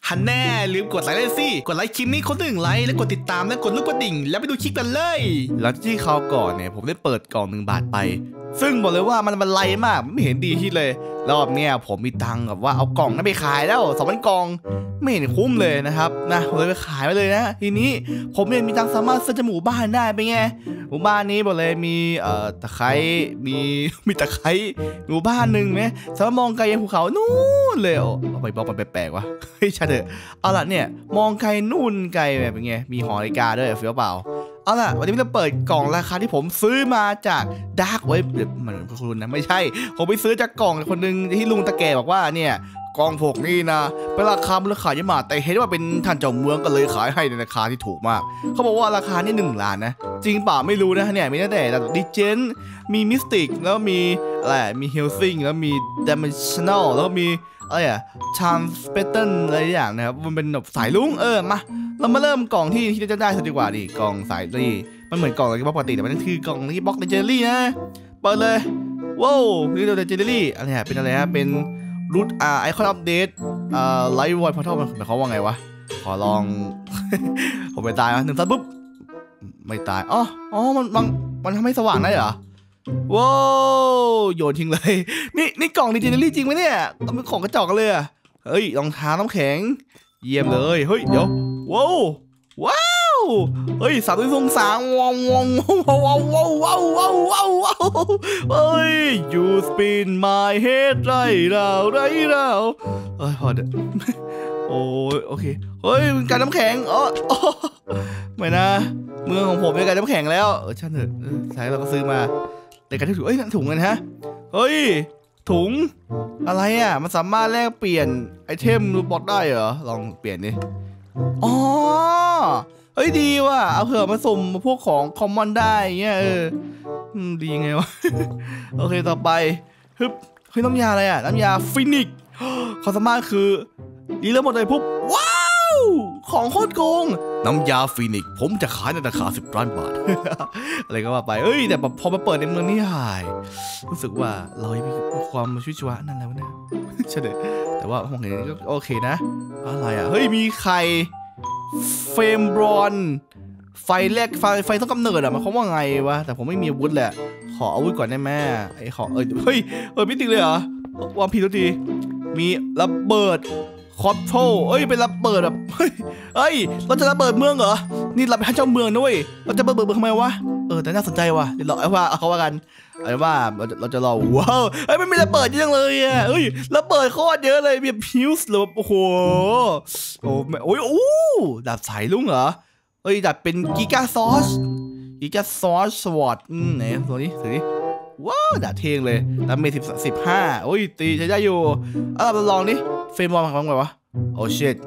ฮันแน่ลืมกดไลค์เลยสิกดไลค์คลิปนี้คน1ไลค์และกดติดตามและกดรูปกระดิ่งแล้วไปดูคลิปกันเลยหลังที่คราวก่อนเนี่ยผมได้เปิดกล่อง1 บาทไปซึ่งบอกเลยว่ามันไลมากไม่เห็นดีที่เลยรอบเนี้ยผมมีตังค์กับว่าเอากล่องนั้นไปขายแล้ว2,000 กล่องไม่เห็นคุ้มเลยนะครับนะผมเลยไปขายไปเลยนะทีนี้ผมเนี่ยมีตังค์สามารถซื้อหมู่บ้านได้ไปไงหมู่บ้านนี้บอกเลยมีตะไคร้มีตะไคร้หมู่บ้านหนึ่งไหมสามารถมองไกลยังภูเขานู่นเลยเอาไปบอกมันแปลกๆวะเฮ้ยใช่เถอะเอาล่ะเนี่ยมองไกลนู่นไกลแบบเป็นไงมีหอนาฬิกาด้วยเฟี้ยวเปล่าเอาล่ะวันนี้เราเปิดกล่องราคาที่ผมซื้อมาจากดาร์กเว็บมันคุณนะไม่ใช่ผมไปซื้อจากกล่องคนหนึ่งที่ลุงตะแกบอกว่าเนี่ยกล่องพวกนี้นะเป็นราคามูลค่าเยอะมากแต่เห็นว่าเป็นท่านเจ้าเมืองก็เลยขายให้ในราคาที่ถูกมากเขาบอกว่าราคานี่1 ล้านนะจริงเปล่าไม่รู้นะเนี่ยมีตั้งแต่ดิเจนมีมิสติกแล้วมีอะไรมีเฮลซิงแล้วมีดิเมนชันแนลแล้วมีอะไรอะชาร์มสเปเตอร์อะไรอย่างนะครับมันเป็นแบบสายลุ้งมาเรามาเริ่มกล่องที่จะได้ดีกว่าดิกล่องสายรีมันเหมือนกล่องอะไรปกติแต่มันคือกล่องที่บล็อกเลเจนดารี่นะเปิดเลยว้าวนี่เราเลเจนดารี่อะไรฮะเป็นอะไรฮะเป็นรูทไอคอนอัปเดตไลท์วอยพอร์ทัลมันหมายความว่าไงวะขอลอง ผมไปตาย1 ซัดปุ๊บไม่ตายอ๋อมันทำให้สว่างได้เหรอว้าวโยนทิ้งเลยนี่กล่องเลเจนดารี่จริงไหมเนี่ยมันเป็นของกระจอกกันเลยอะเฮ้ยรองเท้าน้ำแข็งเยี่ยมเลยเฮ้ยเดี๋ยวว้าวเฮ้ยสามที่ทรงสางว้าวเฮ้ย you spin my head ไรเราพอเด้อโอ้ยโอเคเฮ้ยมันการน้ำแข็งไม่นะเมืองของผมเป็นการน้ำแข็งแล้วช่างเถอะใช้เราก็ซื้อมาแต่การที่ถุงนั่นถุงกันฮะเฮ้ยถุงอะไรอ่ะมันสามารถแลกเปลี่ยนไอเทมรูปบอทได้เหรอลองเปลี่ยนดิเฮ้ยดีว่ะเอาเผื่อมาสุ่มพวกของคอมมอนได้เงี้ยดีไงวะ โอเคต่อไปเฮ้ยน้ำยาอะไรอ่ะน้ำยาฟินิกความสามารถคือดีแล้วหมดเลยปุ๊บว้าวของโคตรโกงน้ำยาฟินิกผมจะขายในราคา10 ล้านบาท อะไรก็ว่าไปแต่พอมาเปิดในเมืองนี่หายรู้สึกว่าเรามีความชีวิตชีวะนั่นแหละวะเนี่ยใช่เลยแต่ว่าห้องนี้ก็โอเคนะอะไรอ่ะเฮ้ยมีใครเฟรมบรอนไฟแรกไฟต้องกำเนิดอ่ะมันเขาว่าไงวะแต่ผมไม่มีอาวุธแหละขออาวุธก่อนได้ไหมไอ้ขอเฮ้ยไม่ติดเลยเหรอวางผิดทุกทีมีระเบิดคอปโต้เป็นระเบิดแบบเฮ้ยเราจะระเบิดเมืองเหรอนี่เราเป็นเจ้าเมืองนะเว้ยเราจะระเบิดเมืองทำไมวะแต่น่าสนใจว่ะเดี๋ยวเราเขาว่ากันว่าเราจะรอว้าวไม่มีระเบิดเยอะเลยอ่ะระเบิดโคตรเยอะเลยแบบพิวส์หรือโอ้โหดาบสายลุงเหรอดาบเป็นกิกาซอสสวอตไหนตัวนี้ถือดิว้าวดาบเท่งเลยดาเมจ15ตีใช้ได้อยู่เราลองดิเฟรมบอลมาไงวะโอ้ชิต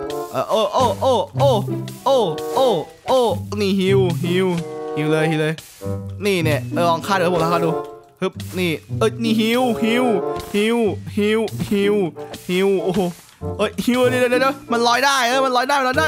นี่ฮิวเลยนี่เนี่ยลองฆ่าเดี๋ยวผมลองฆ่าดูนี่นี่ฮิวโอ้โหฮิวเดี๋ยวมันลอยได้มันลอยได้เดี๋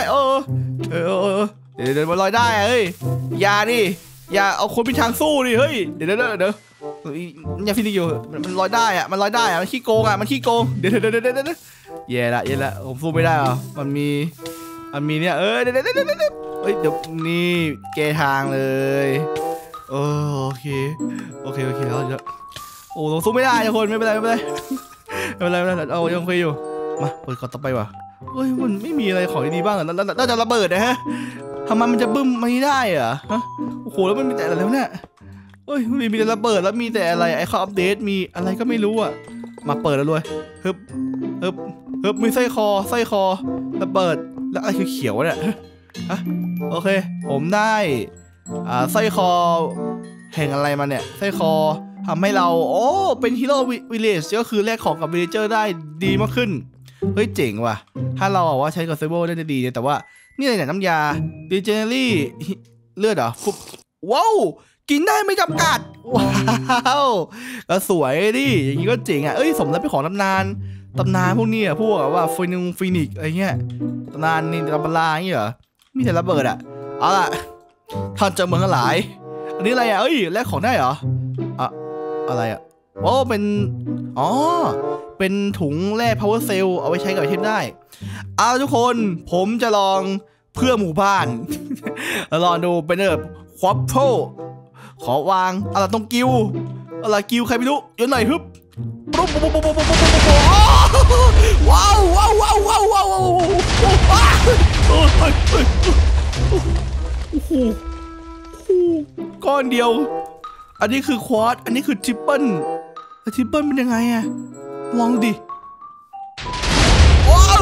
ยวมันลอยได้อย่าเอาคนไปทางสู้ดิเฮ้ยเดี๋ยวอย่าฟินิกอยู่มันลอยได้มันขี้โกงมันขี้โกงเดี๋ยวแย่ละผมสู้ไม่ได้มันมีเนี่ยเดี๋ยวนี่แกทางเลยโอเคแล้วเราสู้ไม่ได้ทุกคนไม่เป็นไรเอายังคุยอยู่มาเปิดก่อนต่อไปว่ะมันไม่มีอะไรของดีบ้างเหรอน่าจะระเบิดนะฮะทำไมมันจะบึ้มไม่ได้เหรอฮะโอ้โหแล้วมันมีแต่อะไรแล้วเนี่ยมีแต่ระเบิดแล้วมีแต่อะไรไอ้ข้ออัปเดตมีอะไรก็ไม่รู้มาเปิดแล้วเลยมีไส้คอระเบิดแล้วอะไรเขียวเนี่ยโอเคผมได้ไส้คอแห่งอะไรมาเนี่ยไส้คอทำให้เราเป็นฮีโร่วิลเลจก็คือแลกของกับวิลเลเจอร์ได้ดีมากขึ้นเจ๋งว่ะถ้าเราว่าใช้กับเซเบอร์ได้ดีแต่ว่านี่อะไรเนี่ยน้ำยาดิเจเนอรี่เลือดเหรอว้าวกินได้ไม่จำกัดว้าวก็สวยดิอย่างนี้ก็เจ๋งสมแล้วเป็นของตำนานพวกนี้พวกว่าฟินิกอะไรเงี้ยตำนานนี่ตำราอย่างเงี้ยเหรอมีแต่ระเบิดเอาล่ะท่านเจ้าเมืองทั้งหลายอันนี้อะไรแลกของได้เหรออะไรโอ้เป็นอ๋อเป็นถุงแร่ power cell เอาไว้ใช้กับไอเทมได้เอาทุกคนผมจะลองเพื่อหมู่บ้าน ลองดูเป็นแบบควอปโพขอวางอะไรตรงกิ้วอะไรกิ้วใครไม่รู้ย้อนหน่อยฮึบปุ๊บปุ๊บปุ๊บปุ๊บปุ๊บปุ๊บปุ๊บว้าวว้าวว้าวว้าวว้าวว้าวโอ้โหก้อนเดียวอันนี้คือควอตอันนี้คือทริปเปิลทริปเปิลเป็นยังไงอะลองดิว้าว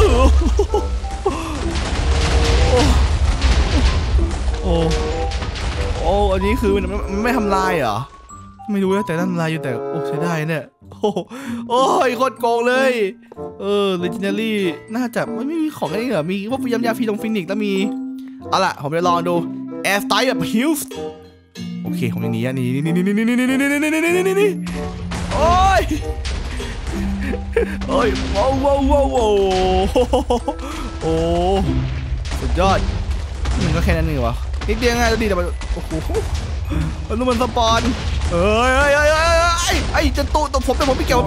โอ้อันนี้คือมันไม่ทำลายเหรอไม่รู้นะแต่ทำลายอยู่แต่โอ้ใช้ได้เนี่ยโอ้ยโคตรโกงเลยlegendary น่าจะไม่มีของอะไรเหรอมีพวกยาฟีตรงฟินิกแล้วมีเอาล่ะผมจะลองดูแอร์สไตล์แบบฮิลส์โอเคของอย่างนี้นี่โอ้ยว้าวโอ้สุดยอดมันก็แค่นั้นเองวะนิดเดียวง่ายดีแต่มันโอ้โหมันสปอนจะตัวผมแต่ผมไม่เกี่ยว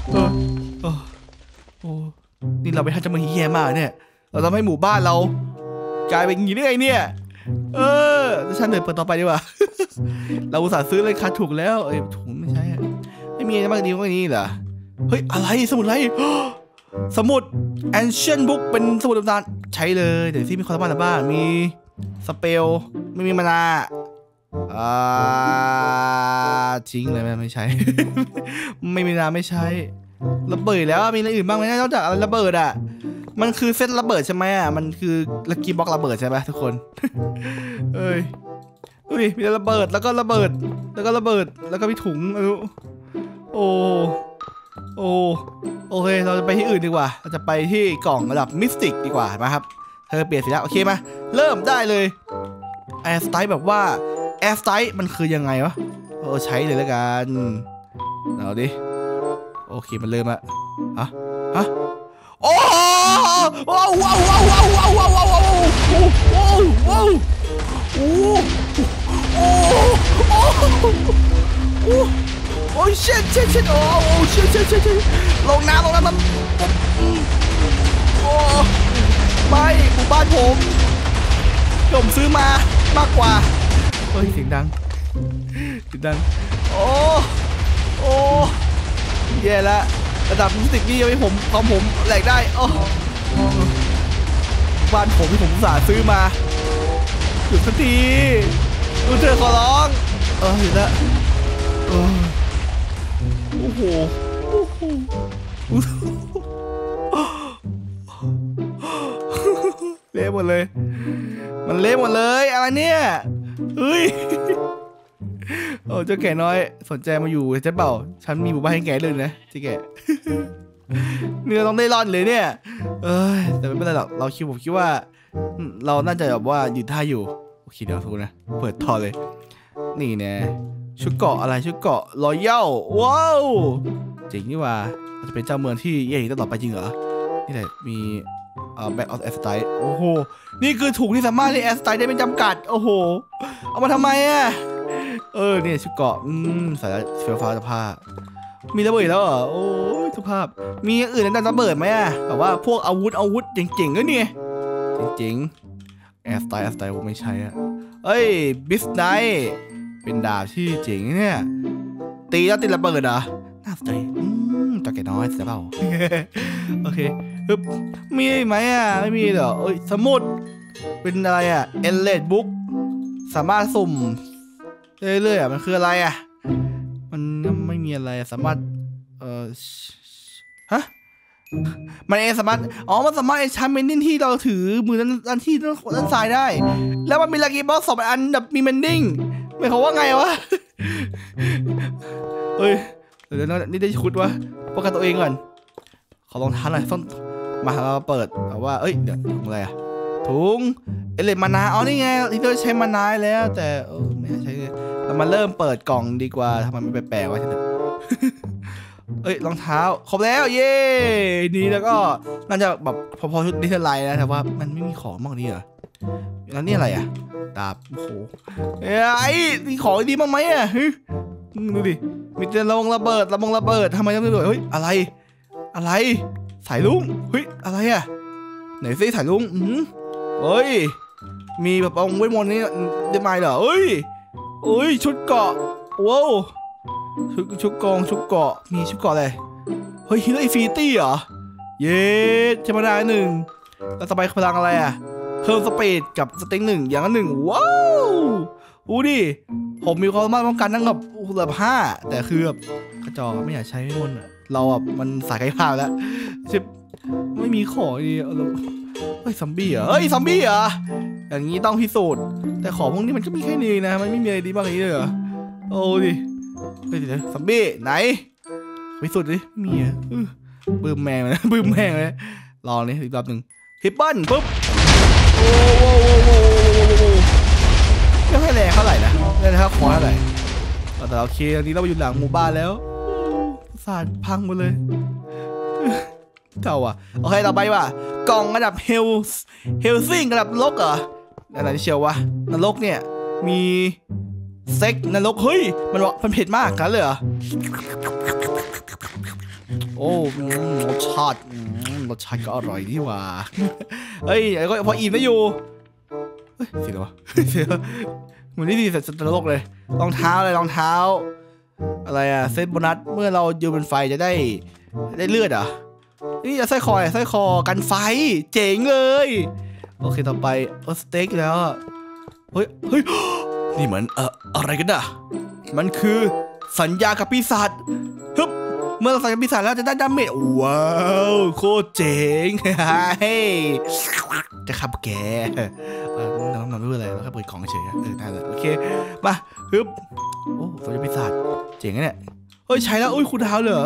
โอ้นี่เราไปทำจะมาเฮี้ยมากเนี่ยเราทำให้หมู่บ้านเรากลายเป็นอย่างนี้ได้ไงเนี่ยฉันเดินเปิดต่อไปดีกว่าเราอุตส่าห์ซื้อเลยค่าถูกแล้วถุงไม่ใช่ไม่มีอะไรมากดีกว่านี้เหรอเฮ้ยอะไรสมุดอะไรสมุด Ancient Book เป็นสมุดตำนานใช้เลยเดี๋ยวที่มีความสามารถอะไรบ้างมีสเปลไม่มีมานาทิ้งเลยไม่ใช้ ไม่มีนาไม่ใช้ระเบิดแล้วมีอะไรอื่นบ้างไหมนอกจากระเบิดอ่ะมันคือเซตระเบิดใช่ไหมอ่ะมันคือลักกี้บ็อกระเบิดใช่ไหมทุกคนดูดิมีระเบิดแล้วก็ระเบิดแล้วก็ระเบิดแล้วก็มีถุงโอเคเราจะไปที่อื่นดีกว่าเราจะไปที่กล่องระดับมิสติกดีกว่านะครับเธอเปลี่ยนสีแล้วโอเคมาเริ่มได้เลยแอร์สไตล์แบบว่าแอร์สไตล์มันคือยังไงวะใช้เลยแล้วกันเอาดิโอเคมันเริ่มละฮะโอ้โอ้เช็ดโอ้เช็ดลงน้ำมันโอ้ไม่หมู่บ้านผมซื้อมามากกว่าเฮ้ยเสียงดังโอ้แย่ละระดับมิสติกนี่ยังไม่ผมแหลกได้บ้านผมที่ผมอุตส่าห์ซื้อมาหยุดสักทีดูเธอขอร้องหยุดละโอ้โหเละหมดเลยมันเละหมดเลยอะไรเนี่ยเฮ้ยเจ้าแก่น้อยสนใจมาอยู่จะเปล่าฉันมีหมู่บ้านให้แกเลยนะเจ้าแก่นี่เราต้องได้รอดเลยเนี่ยแต่ไม่เป็นไรหรอกผมคิดว่าเราน่าจะแบบว่ายืนท่าอยู่โอเคเดี๋ยวทุกนะเปิดท่อเลยนี่นะชุดเกาะอะไรชุดเกาะรอยัลว้าวจริงนี่ว่าจะเป็นเจ้าเมืองที่ใหญ่ตลอดไปจริงเหรอนี่แหละมีแบ็กออฟแอสไตล์โอ้โหนี่คือถุงที่สามารถเล่นแอสไตล์ได้เป็นจำกัดโอ้โหเอามาทำไมอ่ะเนี่ยชุดเกาะสายเฟี้ยวฟ้าสภาพมีระเบิดแล้วเหรอโอ้ยสภาพมีอย่างอื่นนั่นระเบิดไหมอ่ะแบบว่าพวกอาวุธเจ๋งๆก็เนี่ยเจ๋งแอสไตล์ผมไม่ใช่อ่ะบิสไนท์เป็นดาบที่เจ๋งเนี่ยตีแล้วติดระเบิดอ่ะน่าสนใจตะแกน้อยเสียเปล่าโอเคมีไหมอ่ะไม่มีเหรอสมุดเป็นอะไรอ่ะเอลเลดบุ๊กสามารถสุ่มเรื่อยๆอ่ะมันคืออะไรอ่ะมันไม่มีอะไรสามารถมันสามารถมันสามารถใช้เมนดิ้งที่เราถือมือด้านที่ด้านซ้ายได้แล้วมันมีลักกี้บ็อก2 อันแบบมีเมนดิ้งไม่เขาว่าไงวะเดี๋ยวนี่ได้ชุดวะป้องกันตัวเองก่อนขอลองท้าหน่อยต้องมาเราเปิดแต่ว่าเดี๋ยวถุงอะไรอะถุงเอเลมานานี่ไงที่เราใช้มานานแล้วแต่ไม่ใช่เรามาเริ่มเปิดกล่องดีกว่าทำไมมันแปลกๆวะทีเดียวรองเท้าครบแล้วเย้นี่แล้วก็น่าจะแบบพอชุดดิสไลน์นะแต่ว่ามันไม่มีของมากนี่เหรอแล้วนี่อะไรอะดาบโอ้โหมีของดีบ้างไหมอะดูดิมีแต่ระเบิดทำไมต้องระเบิดเฮ้ยอะไรสายลุงเฮ้ยอะไรอะไหนซิสายลุงเฮ้ยมีแบบองค์เวทมนต์นี่ได้ไหมเหรอเฮ้ยชุดเกาะว้าวชุดเกาะมีชุดเกาะอะไรเฮ้ยฮีโร่อินฟินิตี้เหรอเย้ใช่ไหมได้1แล้วต่อไปพลังอะไรอะเพิ่มสปีดกับสเต็ง1อย่างละ1ว้าวดิผมมีความสามารถป้องกันตั้งแบบ5แต่คือแบบกระจอกไม่อยากใช้ไม่มนเราแบบมันสายไกลภาพแล้วชิบไม่มีของดีเฮ้ยซอมบี้เหรออย่างนี้ต้องพิสูจน์แต่ของพวกนี้มันก็มีแค่นี้นะมันไม่มีอะไรดีบ้างนี้เลยเหรอโอ้ดิเฮ้ยเดี๋ยวซอมบี้ไหนพิสูจน์ดิไม่มีอ่ะบึ้มแม่งเลยลองนี่อีกรอบหนึ่งฮิปเปิลปุ๊บโอ้ไม่ให้แรงเท่าไหร่นะไม่ให้ขอเท่าไหร่แต่โอเคตอนนี้เราอยู่หลังหมู่บ้านแล้วศาสตร์พังหมดเลยเก่าอ่ะโอเคต่อไปว่ะกล่องระดับเฮลซิงระดับนรกเหรออะไรที่เชียววะนรกเนี่ยมีเซ็กนรกเฮ้ยมันเผ็ดมากกันเลยเหรอโอ้รสชาติก็อร่อยดีว่ะเฮ้ยก็พออิ่มได้อยู่เฮ้ยเสียแล้ววะเหมือนที่ดีเสร็จนรกเลยรองเท้าอะไรอะเซตโบนัสเมื่อเรายืนบนไฟจะได้เลือดอ่ะนี่จะสร้อยคอกันไฟเจ๋งเลยโอเคต่อไปสเต็กแล้วเฮ้ยนี่เหมือนอะไรกันอ่ะมันคือสัญญากับปีศาจฮึบเมื่อเราสัญญาปีศาจแล้วจะได้ดาเมจว้าวโคตรเจ๋งเฮ้ยจะขับแกน้องรู้อะไรแล้วก็เปิดของเฉยได้เลยโอเคมาฮึบโอ้สัญญาปีศาจเจ๋งเนี่ยเฮ้ยใช้แล้วคุณดาวเหรอ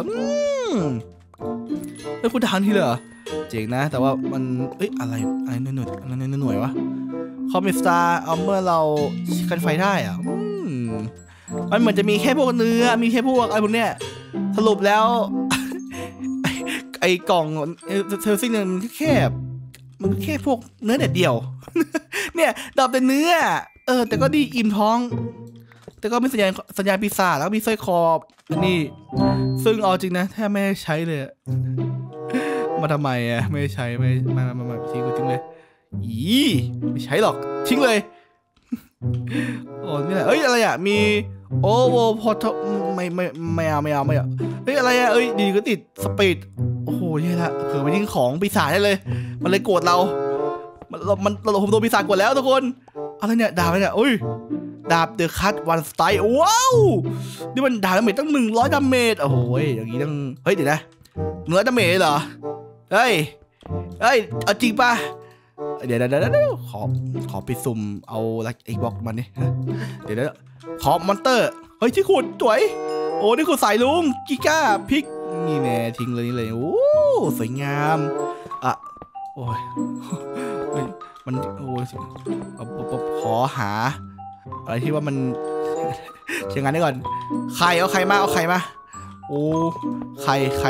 คุณดาวที่เหรอเจ๋งนะแต่ว่ามันอะไรหน่วยวะคอมมิสตาร์เอาเมื่อเรากันไฟได้อะมันเหมือนจะมีแค่พวกเนื้อมีแค่พวกไอ้พวกเนี้ยสรุปแล้ว ไอ้กล่องเทลซิ่งเนี่ยมันแค่พวกเนื้อเด็ดเดียว เนี่ยดอกแต่เนื้อแต่ก็ดีอิ่มท้องแต่ก็ไม่สัญญาปีศาจแล้วมีสร้อยคอนี่ซึ่งเอาจริงนะแทบไม่ใช้เลยมาทำไมอ่ะไม่ใช้ไม่ทิ้งกูทิ้งเลยไม่ใช้หรอกทิ้งเลยโอ้นี่แหละอะไรอ่ะมีโอโวพอทไม่เอาอะไรอ่ะดีก็ติดสปีดโอ้โหใช่ละเผื่อไปทิ้งของปีศาจได้เลยมันเลยโกรธเราผมโดนปีศาจกดแล้วทุกคนอะไรเนี่ยดาบอะไรเนี่ยดาบเดอะคัตวันสไตล์ว้าวนี่มันดาบดาเมจตั้ง100ดาเมจโอ้โหอย่างนี้ต้องเดี๋ยวนะ100ดาเมจเหรอเฮ้ยเอาจริงป่ะเดี๋ยวขอไปสุ่มเอาไอ้บล็อกมันนี่เดี๋ยวขอมอนเตอร์ที่ขุดสวยโอ้นี่ขุดสายลุงกิก้าพิกนี่แน่ทิ้งเลยนี่เลยโอ้สวยงามโอ้ยมันขอหาอะไรที่ว่ามันเชียงงานได้ก่อนเอาใครมาโอ้ใคร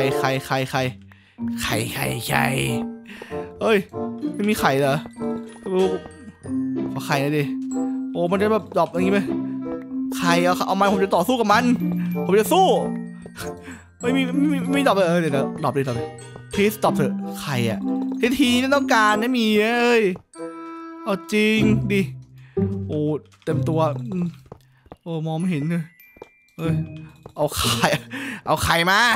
ไม่มีไข่เหรอขอไข่หน่อยดิโอ้มันจะแบบดรอปอย่างงี้ไหมไข่เอามาผมจะต่อสู้กับมันผมจะสู้ไม่ดรอปเลยเดี๋ยวดรอปเลยplease ดรอปเถอะไข่ทีนี่ต้องการไม่มีเอาจริงดิโอ้เต็มตัวโอ้มองไม่เห็นเลยเอาไข่มา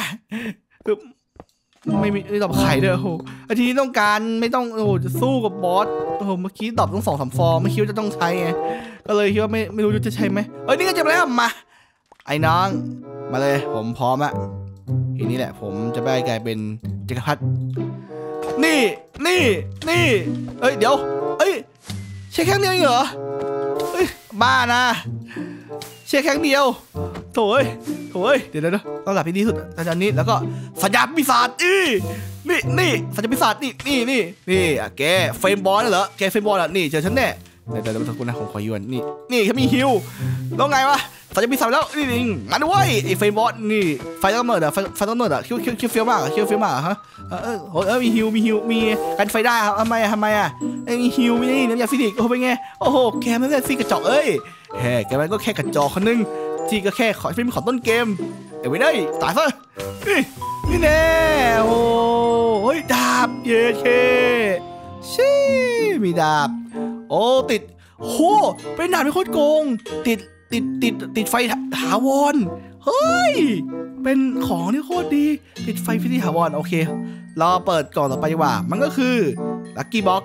ไม่มีดอกไข่ด้วยโอ้โหทีนี้ต้องการไม่ต้องจะสู้กับบอสโอ้โหเมื่อกี้ดอกต้อง2-3 ฟองไม่คิดว่าจะต้องใช้ไงก็เลยคิดว่าไม่รู้จะใช้ไหมนี่ก็จะแล้วมาไอ้น้องมาเลยผมพร้อมละทีนี้แหละผมจะได้กลายเป็นจักรพรรดินี่เดี๋ยวใช้แค่เดียวเหรอบ้านะใช้แค่เดียวโถ่เดี๋ยวต้องหลับที่ดีสุดอาจารย์นี้แล้วก็สัญญาปีศาจนี่สัญญาปีศาจนี่แกเฟรมบอลเหรอแกเฟรมบอลนี่เจอฉันแน่เดี๋ยวทุกคนนะผมขอยวนนี่เขามีฮิวแล้วไงวะสัญญาปีศาจแล้วนี่มาด้วยไอ้เฟรมบอลนี่ไฟต้องเนิร์ดไฟต้องเนิร์ดคิวเฟี้ยวมากฮะมีฮิวมีกันไฟได้ครับทำไมมีฮิวมีนี่น้ำยาฟิสิกส์เป็นไงโอ้โหแกไม่ได้ฟิกกระจอกแกมันก็แค่กระจอกคนนึงที่ก็แค่ขอเป็นของต้นเกมเดี๋ยวไม่ได้ตายซะนี่แน่โอ้ยดาบเย้เคชิมีดาบโอ้ติดโหเป็นดาบที่โคตรโกงติดไฟถาวรเฮ้ยเป็นของที่โคตรดีติดไฟที่ถาวรโอเคเราเปิดกล่องต่อไปดีกว่ามันก็คือลัคกี้บ็อก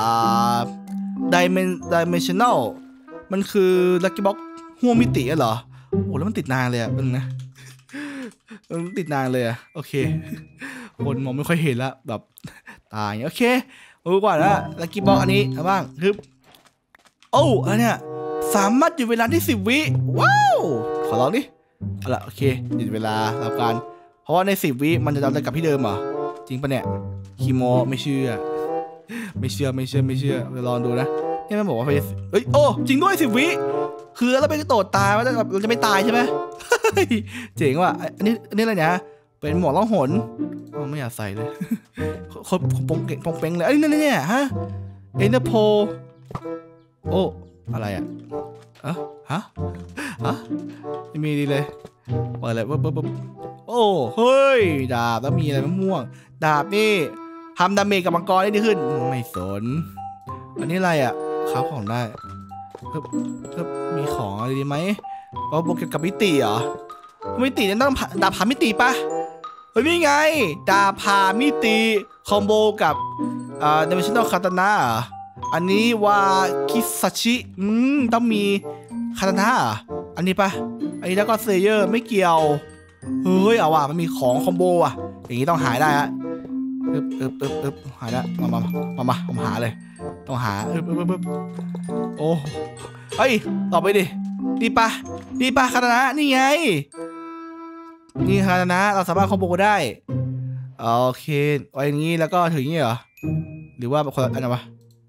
dimensional มันคือลัคกี้บ็อกห่วงมิติเหรอโอ้แล้วมันติดนานเลยอ่ะเป็นนะมันติดนานเลยอ่ะโอเคคนมองไม่ค่อยเห็นละแบบตายโอเครู้ก่อนละลัคกี้บ็อกอันนี้อะไรบ้างคือโอ้อันเนี้ยสามารถหยุดเวลาที่10 วิว้าวขอลองดิเอาละโอเคหยุดเวลาแล้วกันเพราะว่าใน10 วิมันจะย้อนกลับที่เดิมเหรอจริงปะเนี่ยคีโมไม่เชื่อไปลองดูนะนี่มันบอกว่าไปเฮ้ยโอ้จริงด้วย10 วิคือเราไปโดดตายว่าเราจะไม่ตายใช่ไหมเจ๋งว่ะอันนี้อะไรเนี่ยเป็นหมวกล่องหนไม่อยากใส่เลยคนปงเป่งเลยไอ้นี่เนี่ยฮะเอ็นเตอร์โพโอ้อะไรอ่ะฮะไม่มีดีเลยเปิดเลยปุ๊บโอ้เฮ้ยดาบแล้วมีอะไรม่วงดาบนี่ทำดาเมจกับมังกรได้ดีขึ้นไม่สนอันนี้อะไรอ่ะค้าของได้มีของอะไรดีไหมเอาบวกเกี่ยวกับมิติเหรอมิติเนี่ยต้องดาบผ่ามิติปะเฮ้ยนี่ไงดาบผ่ามิติคอมโบกับdimensional katana อันนี้วาคิซาชิต้องมีคาตานะอันนี้ปะอันนี้แล้วก็เซเยอร์ไม่เกี่ยวเฮ้ยเอาว่ะมันมีของคอมโบอ่ะอย่างนี้ต้องหายได้ฮะหายแล้วมาผมหาเลยต้องหาโอ้เฮ้ยต่อไปดินี่ปะคาตานะนี่ไงนี่คาตานะเราสามารถคอมโบได้โอเคไว้อย่างนี้แล้วก็ถึงนี้เหรอหรือว่าคนละอันนะวะ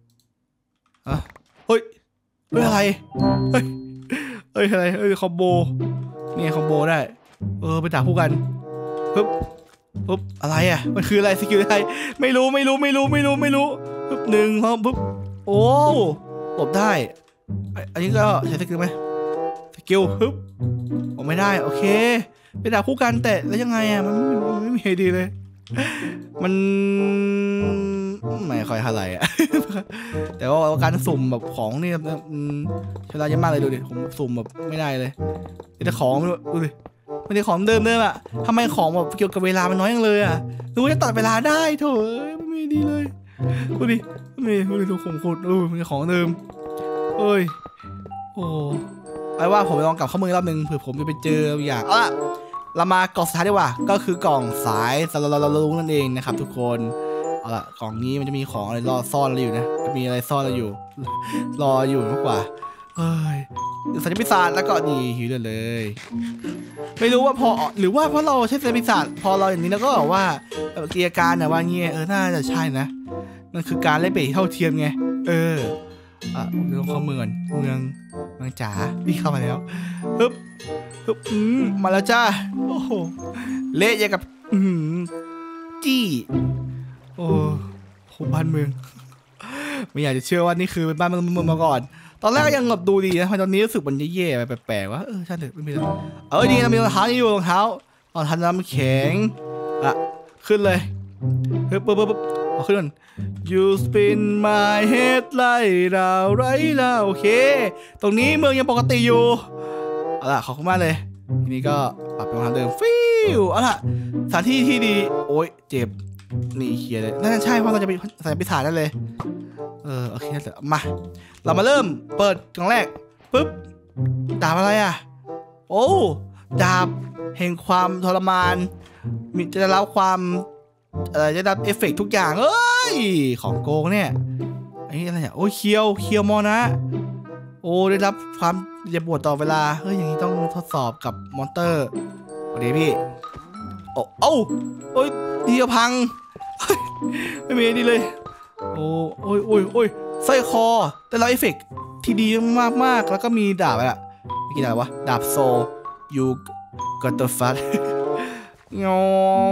เฮ้ยอะไรเฮ้ยอะไรคอมโบนี่คอมโบได้ไปด่าคู่กันปึ๊บอะไรอ่ะมันคืออะไรสกิลอะไรไม่รู้ปึ๊บ1ปึ๊บโอ้หลบได้อันนี้ก็ใช้สกิลไหมสกิลปึ๊บออกไม่ได้โอเคไปด่าคู่กันแต่แล้วยังไงอ่ะมันไม่มีดีเลยมันไม่ค่อยอะไรอ่ะแต่ว่าการสุ่มแบบของนี่ใช้เวลาเยอะมากเลยดูดิผมสุ่มแบบไม่ได้เลยแต่ของดูดิไม่ได้ของเดิมอ่ะทำไมของแบบเกี่ยวกับเวลามันน้อยจังเลยอ่ะรู้จะตัดเวลาได้โถไม่ดีเลยดูดิดูขมขุดมันของเดิมโอ้ไอ้ว่าผมลองกลับเข้ามือรอบนึงเผื่อผมจะไปเจออย่างเรามากล่องสุดท้ายดีกว่าก็คือกล่องสายสารลุงนั่นเองนะครับทุกคนเอาล่ะกล่องนี้มันจะมีของอะไรรอซ่อนอะไรอยู่นะจะมีอะไรซ่อนอะไรอยู่รออยู่มากกว่าสัญญาณปีศาจแล้วก็นี่หิวเลยไม่รู้ว่าพอหรือว่าเพราะเราใช้สัญญาณปีศาจพอเราอย่างนี้แล้วก็บอกว่าเกียร์การนะว่าเงี้ยน่าจะใช่นะมันคือการเล่นเบสเท่าเทียมไงลงเข้าเมืองจ๋าพี่เข้ามาแล้วปึ๊บมาแล้วจ้าโอ้โหเละอย่างกับจี้โอ้โหบ้านเมืองไม่อยากจะเชื่อว่านี่คือเป็นบ้านเมืองมาก่อนตอนแรกก็ยังแบบดูดีนะตอนนี้รู้สึกมันแย่ๆไปแปลกๆว่าใช่เถอะไม่มีอะไรดีนะมีรองเท้านี่อยู่รองเท้าน้ำแข็งขึ้นเลยปึ๊บขึ้น You spin my head ไล่ดาวไรล่ะโอเคตรงนี้เมืองยังปกติอยู่เอาล่ะขอบคุณมากเลยทีนี้ก็ปรับเป็นทางเดิมฟิวเอาล่ะสถานที่ที่ดีโอ้ยเจ็บนี่เคลียร์เลยน่าจะใช่เพราะเราจะไปใส่ไปถ่ายได้เลยโอเคเดี๋ยวมาเรามาเริ่มเปิดกล่องแรกปึ๊บดาบอะไรอ่ะโอ้ดาบแห่งความทรมานมีจะได้รับความจะได้รับเอฟเฟกต์ทุกอย่างของโกงเนี่ยไอ้อะไรเนี่ยโอ้ยเคียวมอนะโอ้ได้รับความเจ็บปวดต่อเวลาอย่างนี้ต้องทดสอบกับมอนเตอร์โอเคพี่โอ้ยดีจะพังไม่มีดีเลยโอ้ยสร้อยคอแต่เราเอฟเฟกต์ที่ดีมากแล้วก็มีดาบอะไม่กี่ดาบวะดาบโซยูกัตเตอร์ฟัตงง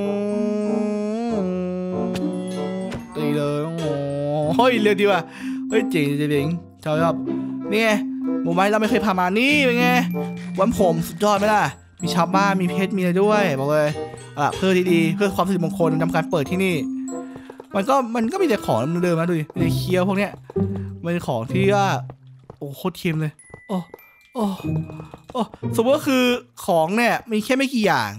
ตีเลยเร็วดีว่ะเจ๋งชอบนี่ไงหมู่บ้านเราไม่เคยพามานี่เป็นไงวันผมสุดยอดไหมล่ะมีชาวบ้านมีเพชรมีอะไรด้วยบอกเลยเพื่อที่ดีเพื่อความสิริมงคลทำการเปิดที่นี่มันก็มีแต่ของเดิมๆนะดูดิมีแต่เคี้ยวพวกเนี้ยมันของที่ว่าโอ้โคตรเค็มเลยโอ้สมมติว่าคือของเนี่ยมีแค่ไม่กี่อย่าง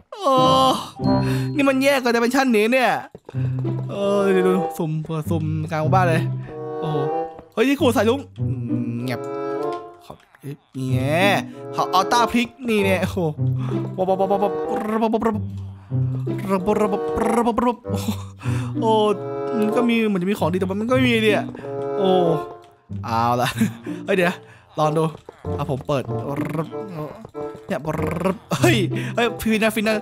นี่มันแยกกันจะเป็นชั้นนี้เนี่ยดูสุ่มกลางบ้านเลยโอ้เฮ้ยนี่กูใส่ลุงเงียบนี่ไงเขาเอาต้าพริกนี่เนี่ยโอ้โอ้มันก็มีเหมือนจะมีของดีแต่มันก็ไม่มีเนี่ยโอ้เอาละเฮ้ยเดี๋ยวลองดูผมเปิดเนี่ยเฮ้ยฟินา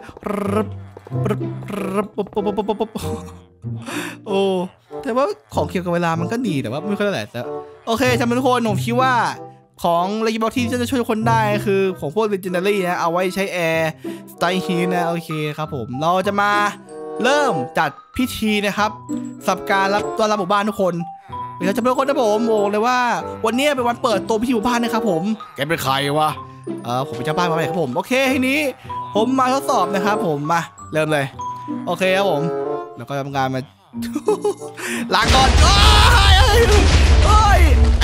โอ้แต่ว่าของเกี่ยวกับเวลามันก็ดีแต่ว่าไม่ค่อยเท่าไหร่แต่โอเคจำเป็นทุกคนผมคิดว่าของเลจิบอลที่จะช่วยคนได้คือของพวก Legendary นะเอาไว้ใช้แอร์สไตล์ฮีนะโอเคครับผมเราจะมาเริ่มจัดพิธีนะครับสับการรับต้อนรับหมู่บ้านทุกคนเราจะเป็นคนนะผมบอกเลยว่าวันนี้เป็นวันเปิดตัวพิธีหมู่บ้านนะครับผมแกเป็นใครวะผมเป็นเจ้าบ้านมาใหม่ครับผมโอเคทีนี้ผมมาทดสอบนะครับผมมาเริ่มเลยโอเคครับผมแล้วก็ทำการมา ลาก่อนโอ้ย